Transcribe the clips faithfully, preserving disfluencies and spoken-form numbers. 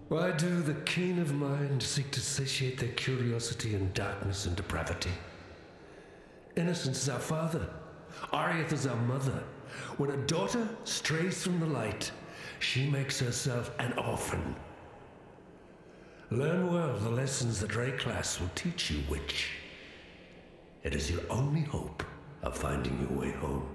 Why do the keen of mind seek to satiate their curiosity in darkness and depravity? Innocence is our father. Arieth is our mother. When a daughter strays from the light, she makes herself an orphan. Learn well the lessons the Drey class will teach you, witch. It is your only hope of finding your way home.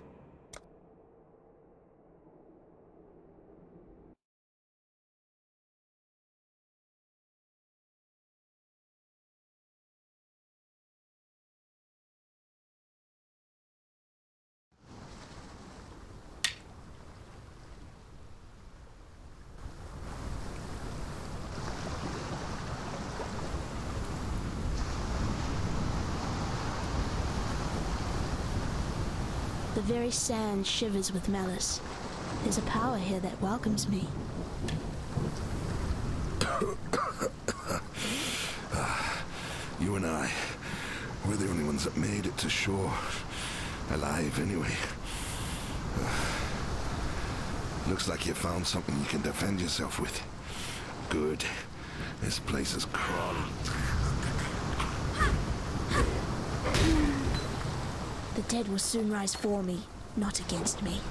The very sand shivers with malice. There's a power here that welcomes me. You and I, we're the only ones that made it to shore. Alive, anyway. Looks like you found something you can defend yourself with. Good. This place is crawling. The dead will soon rise for me, not against me.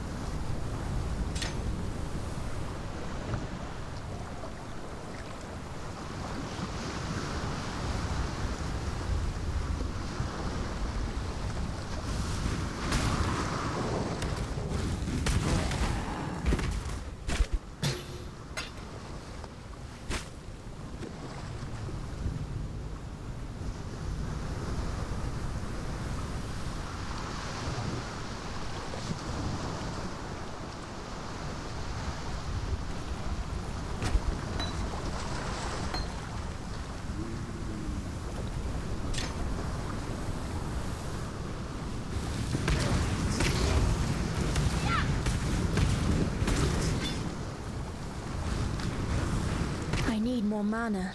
Need more mana.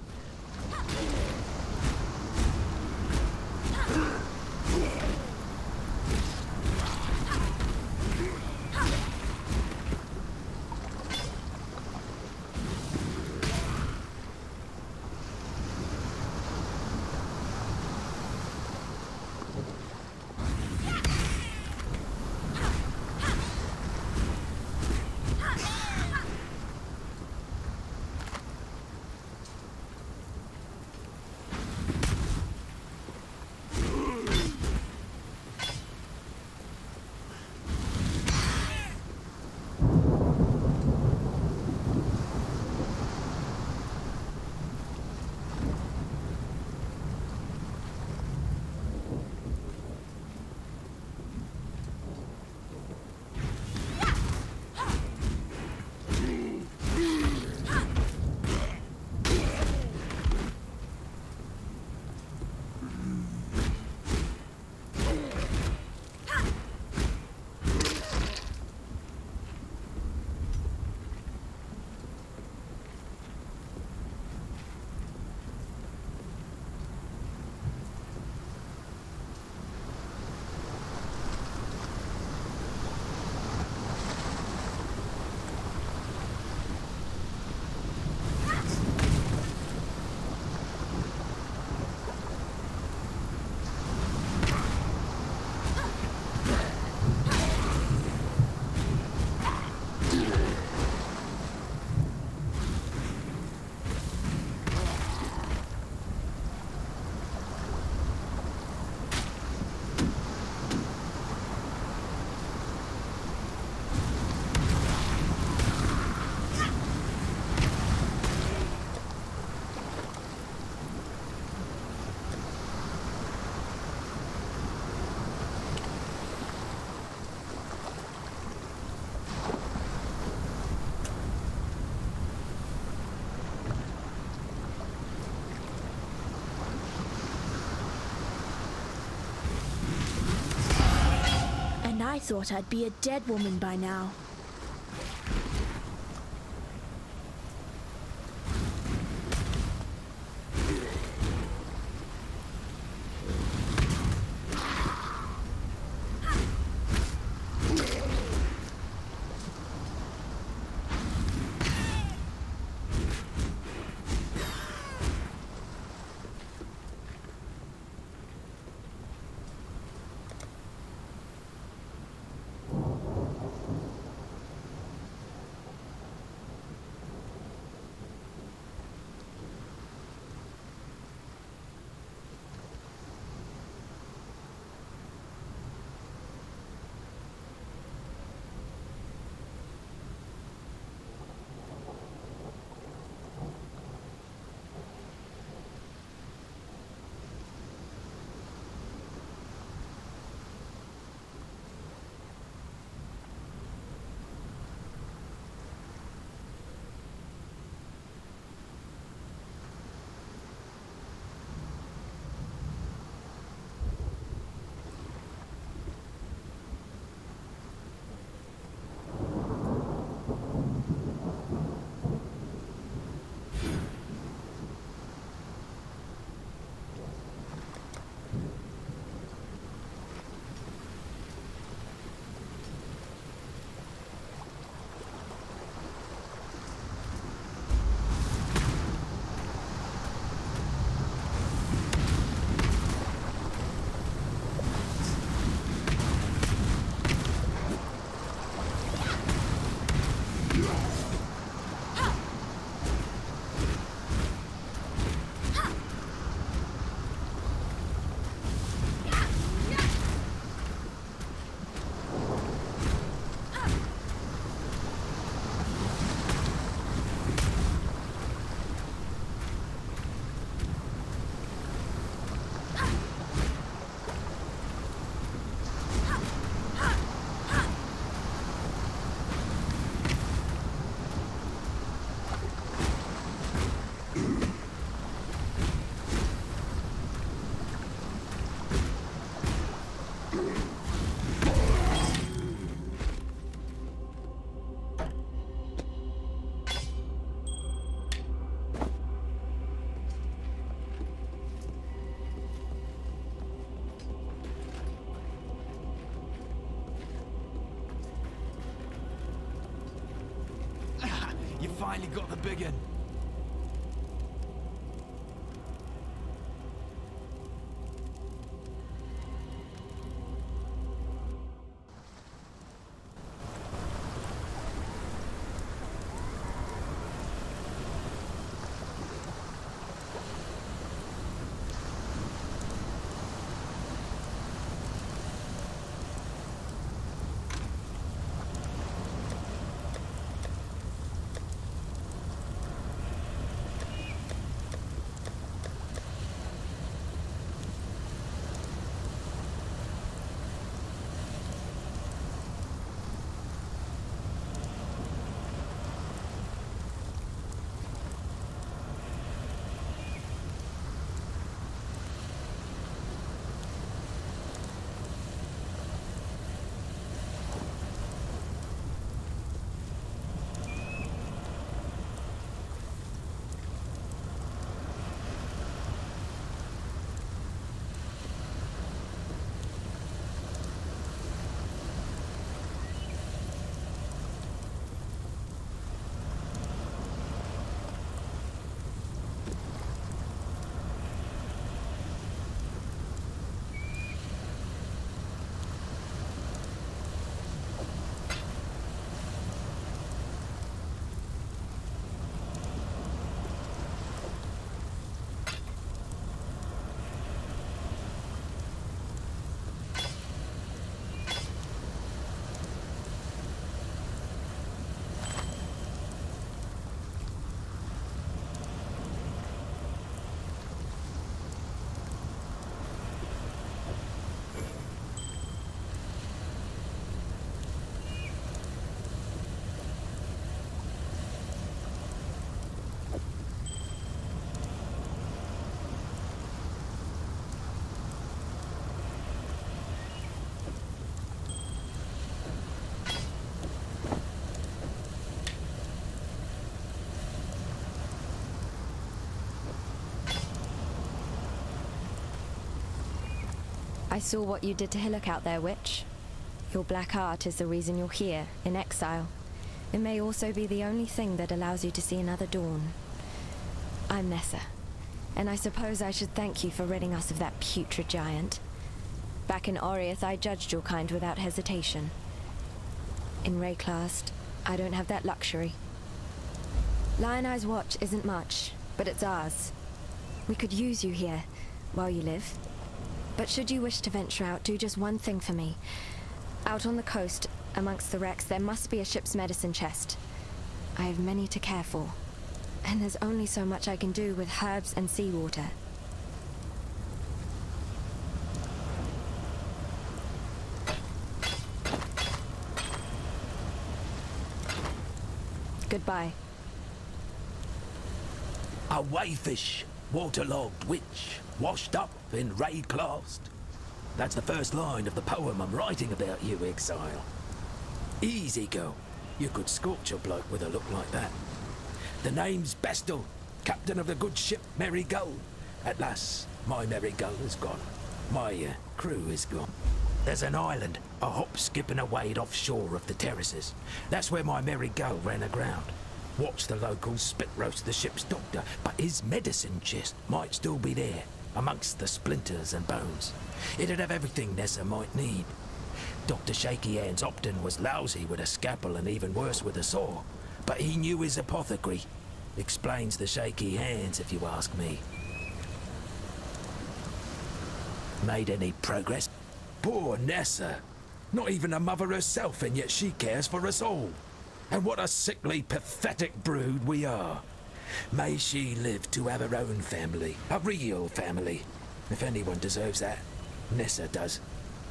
I thought I'd be a dead woman by now. finally got the big one. I saw what you did to Hillock out there, Witch. Your black art is the reason you're here, in exile. It may also be the only thing that allows you to see another dawn. I'm Nessa, and I suppose I should thank you for ridding us of that putrid giant. Back in Oriath, I judged your kind without hesitation. In Rayclast, I don't have that luxury. Lion Eye's watch isn't much, but it's ours. We could use you here, while you live. But should you wish to venture out, do just one thing for me. Out on the coast, amongst the wrecks, there must be a ship's medicine chest. I have many to care for, and there's only so much I can do with herbs and seawater. Goodbye. A wayfish, waterlogged witch, washed up in Rayclast. That's the first line of the poem I'm writing about you, Exile. Easy, girl. You could scorch a bloke with a look like that. The name's Bestel, captain of the good ship Merry Gull. At last, my Merry Gull is gone. My uh, crew is gone. There's an island, a hop, skip and a wade offshore of the terraces. That's where my Merry Gull ran aground. Watched the locals spit roast the ship's doctor, but his medicine chest might still be there, amongst the splinters and bones. It'd have everything Nessa might need. Doctor Shaky Hands Opton was lousy with a scalpel and even worse with a saw, but he knew his apothecary. Explains the shaky hands, if you ask me. Made any progress? Poor Nessa. Not even a mother herself, and yet she cares for us all. And what a sickly, pathetic brood we are. May she live to have her own family, a real family. If anyone deserves that, Nessa does.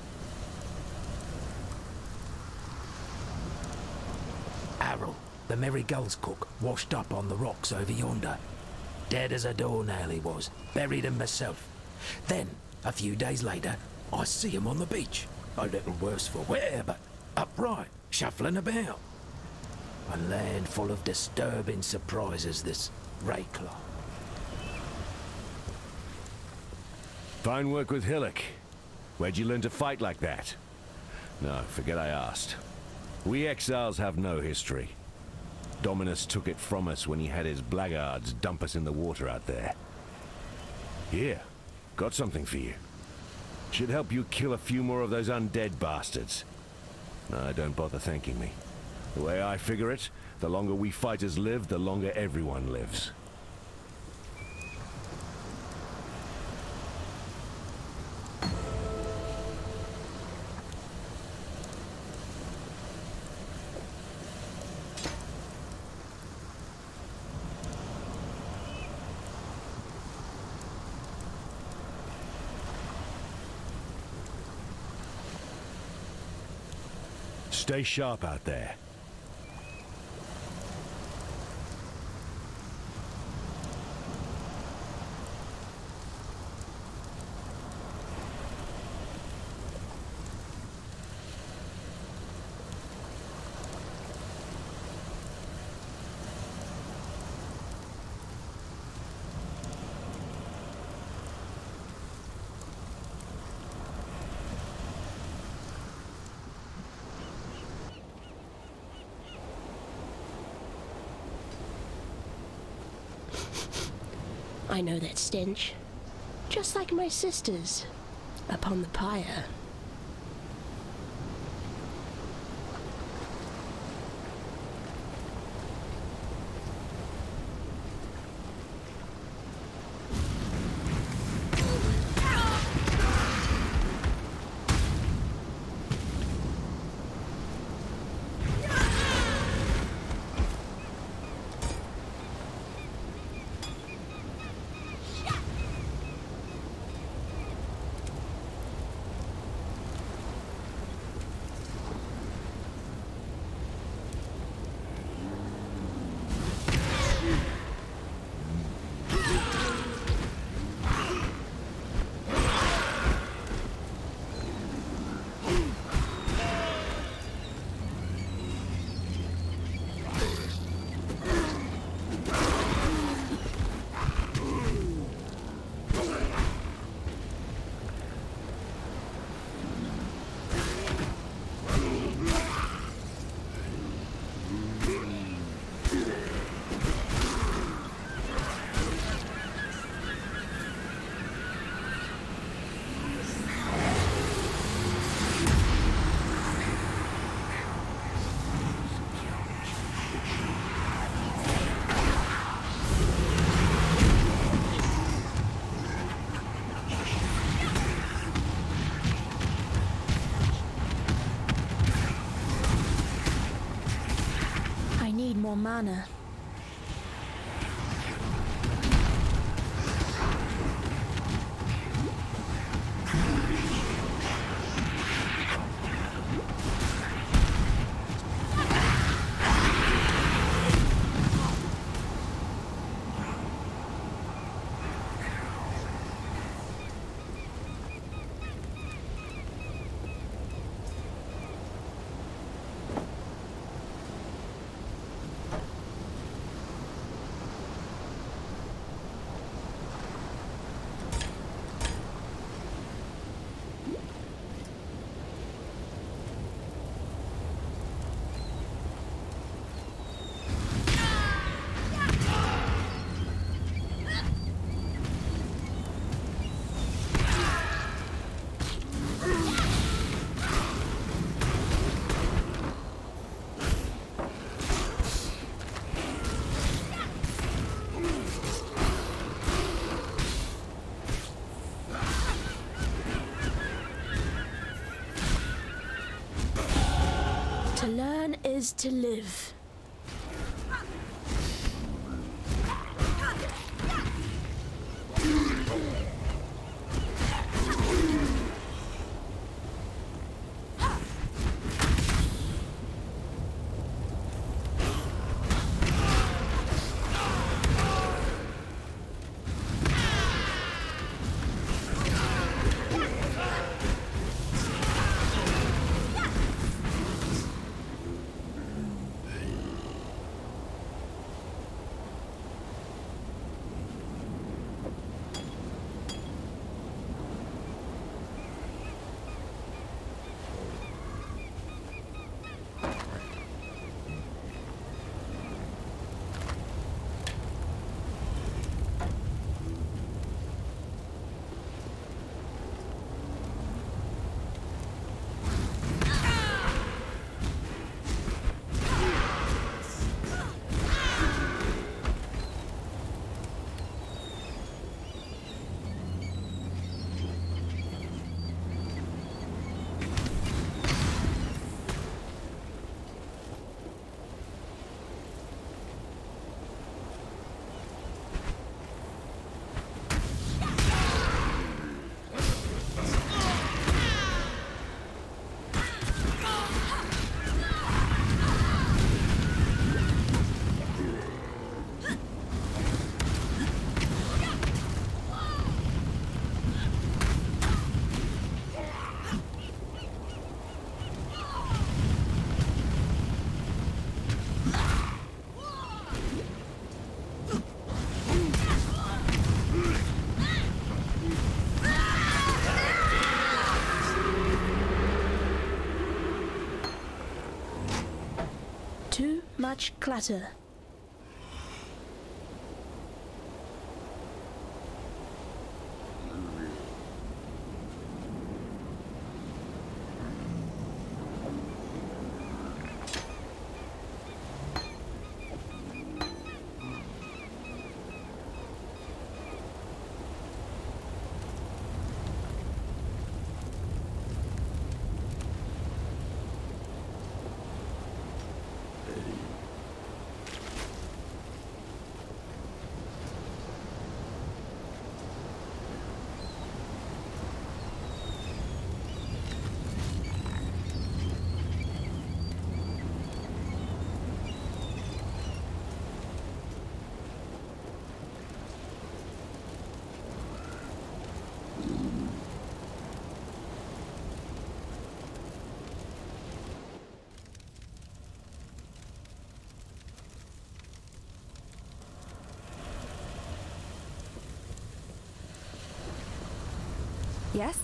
Errol, the Merry Gull's cook, washed up on the rocks over yonder. Dead as a doornail he was, buried him myself. Then, a few days later, I see him on the beach. A little worse for wear, but upright, shuffling about. A land full of disturbing surprises, this Rayclast. Fine work with Hillock. Where'd you learn to fight like that? No, forget I asked. We exiles have no history. Dominus took it from us when he had his blackguards dump us in the water out there. Here, got something for you. Should help you kill a few more of those undead bastards. No, don't bother thanking me. The way I figure it, the longer we fighters live, the longer everyone lives. Stay sharp out there. I know that stench, just like my sisters, upon the pyre. More mana. To learn is to live. much clutter. Yes?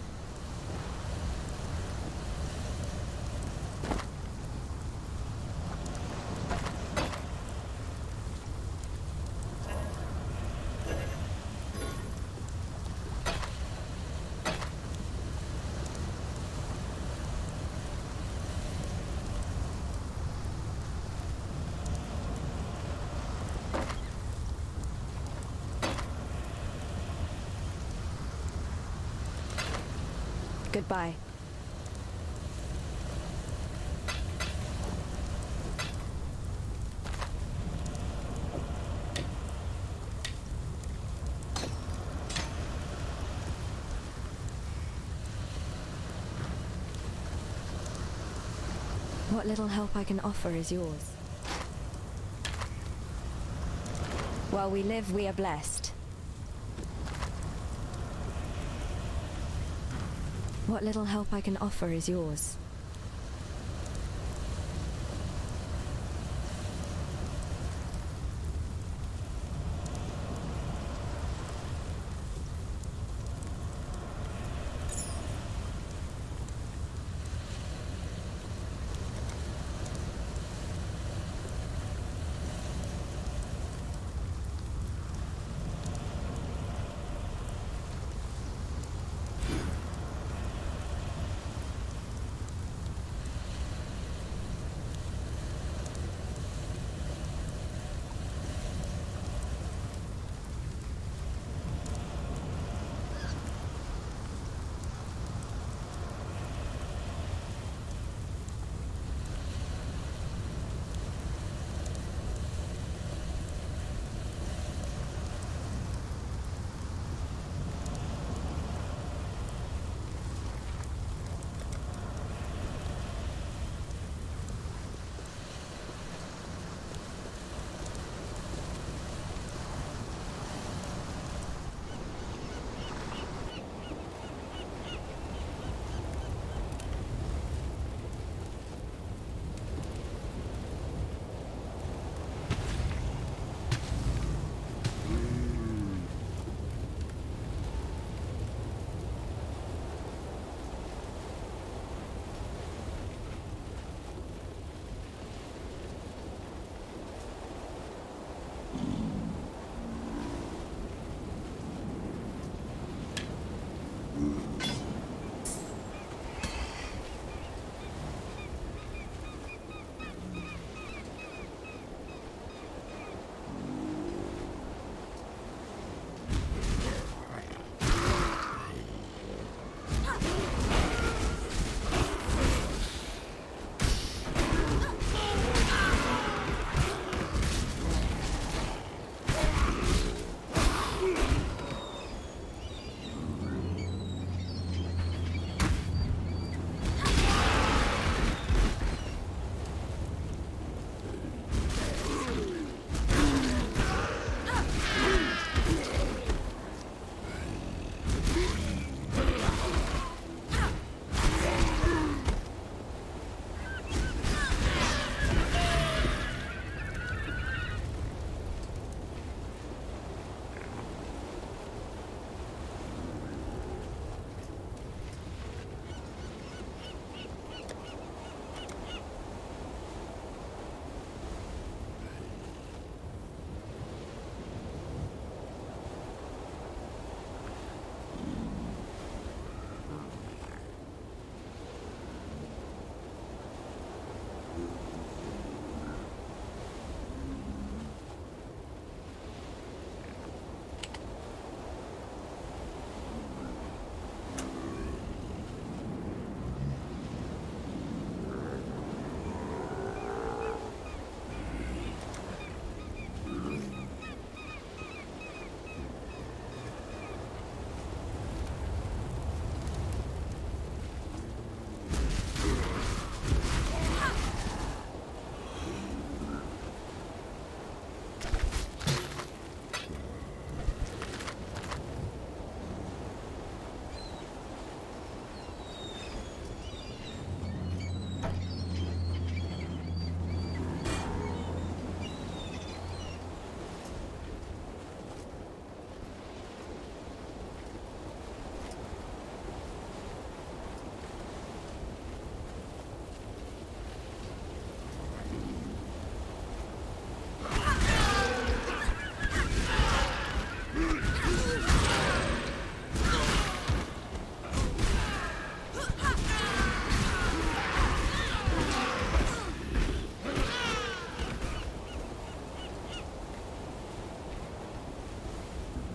Goodbye. What little help I can offer is yours. While we live, we are blessed. What little help I can offer is yours.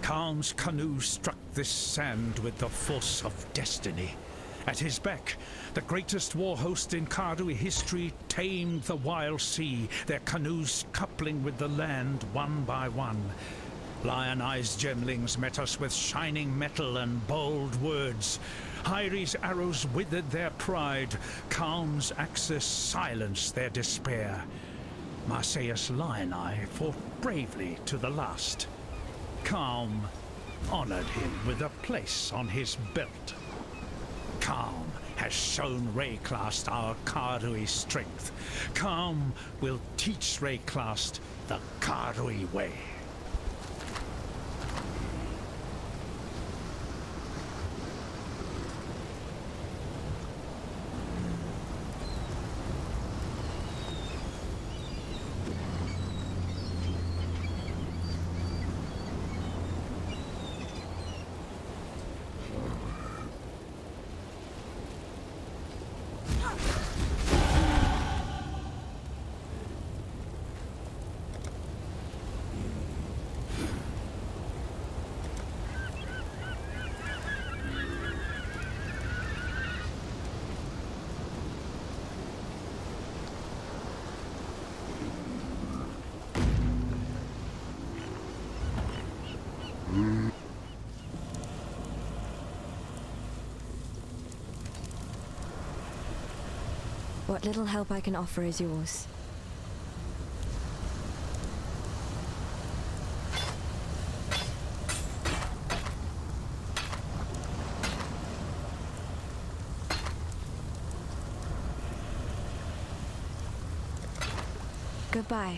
Khan's canoe struck this sand with the force of destiny. At his beck, the greatest war host in Karui history tamed the wild sea, their canoes coupling with the land one by one. Lion-eyes gemlings met us with shining metal and bold words. Hyri's arrows withered their pride, Khan's axis silenced their despair. Marseilles Lion-eye fought bravely to the last. Khan honored him with a place on his belt. Khan has shown Rayclast our Karui strength. Khan will teach Rayclast the Karui way. What little help I can offer is yours. Goodbye.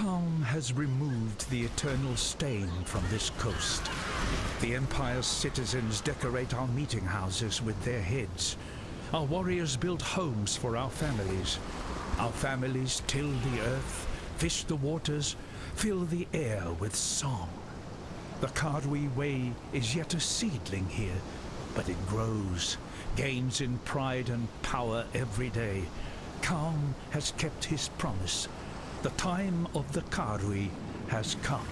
calm has removed the eternal stain from this coast. The Empire's citizens decorate our meeting houses with their heads. Our warriors build homes for our families. Our families till the earth, fish the waters, fill the air with song. The Kardui Way is yet a seedling here, but it grows, gains in pride and power every day. Khan has kept his promise. The time of the Kardui has come.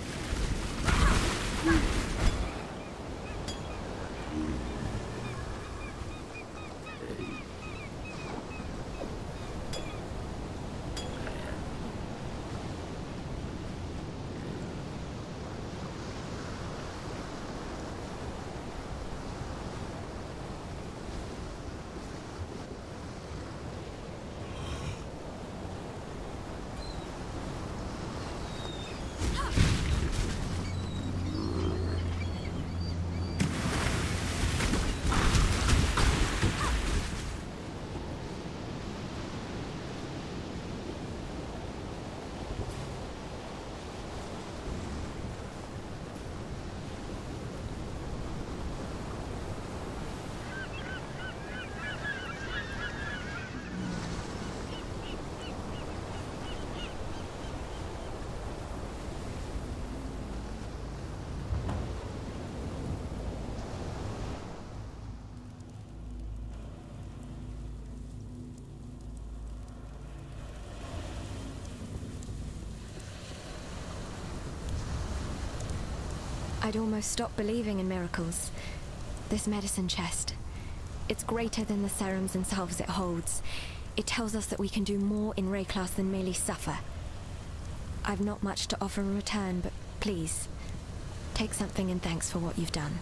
I'd almost stopped believing in miracles. This medicine chest, it's greater than the serums and salves it holds. It tells us that we can do more in Rayclass than merely suffer. I've not much to offer in return, but please, take something in thanks for what you've done.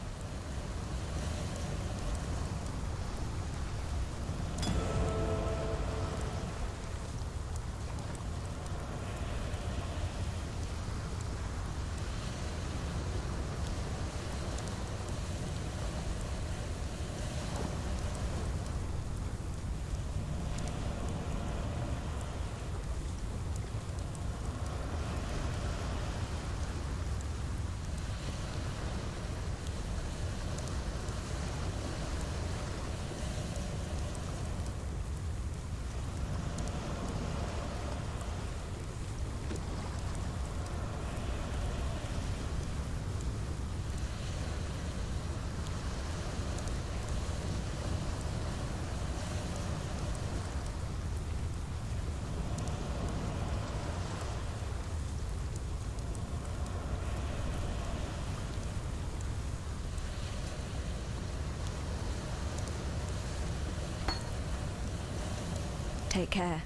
Take care.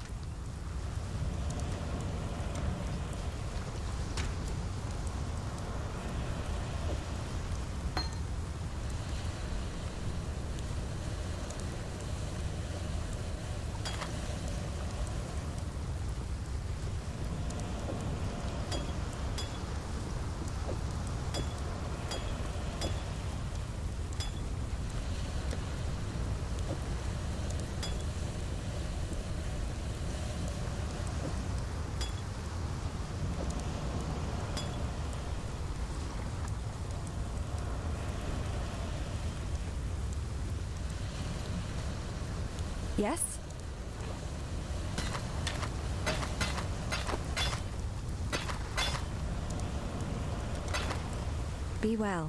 Yes? Be well.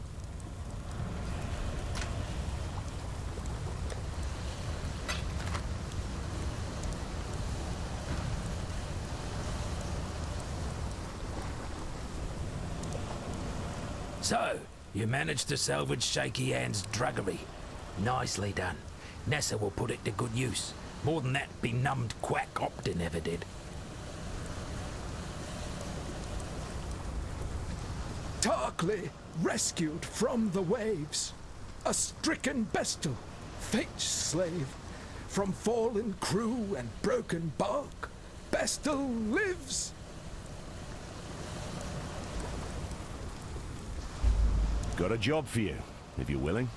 So, you managed to salvage Shaky Hand's druggery. Nicely done. Nessa will put it to good use. More than that benumbed quack Optin ever did. Darkly rescued from the waves. A stricken Bestel, fate's slave. From fallen crew and broken bark, Bestel lives. Got a job for you, if you're willing.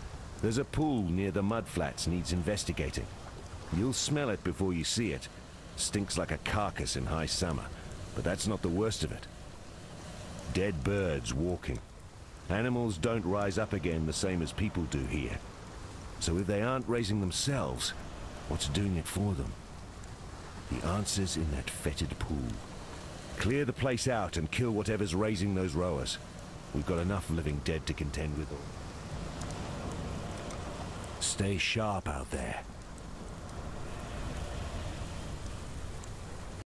There's a pool near the mudflats needs investigating. You'll smell it before you see it, Stinks like a carcass in high summer, but that's not the worst of it. Dead birds walking. Animals don't rise up again the same as people do here. So if they aren't raising themselves, what's doing it for them? The answer's in that fetid pool. Clear the place out and kill whatever's raising those rowers. We've got enough living dead to contend with all. Stay sharp out there.